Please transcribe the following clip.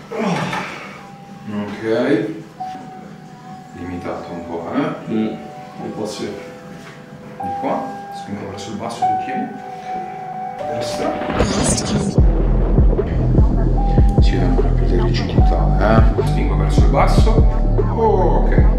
Ok. Limitato un po', Un po' sì. Di qua. Spingo verso il basso, tu tieni. Destra. Si vede ancora più rigidità, Spingo verso il basso. Ok.